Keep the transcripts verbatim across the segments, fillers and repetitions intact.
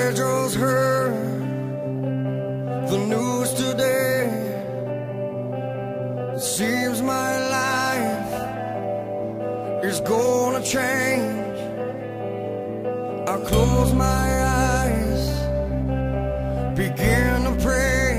just heard the news today. It seems my life is gonna change. I close my eyes, begin to pray,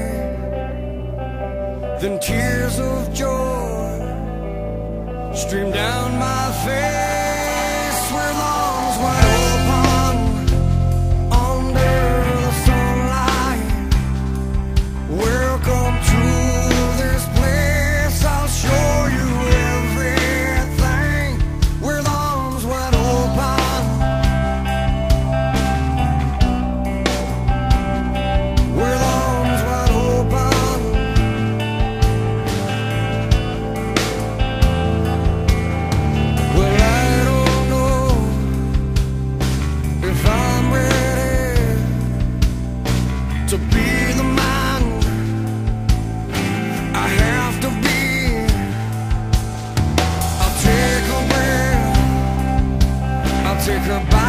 then tears of joy stream down my face with arms wide open under the sunlight. Welcome to this place, I'll show you everything with arms wide open. With arms wide open. Well, I don't know if I'm ready to be the man I have to be. I'll take a breath, I'll take a bite.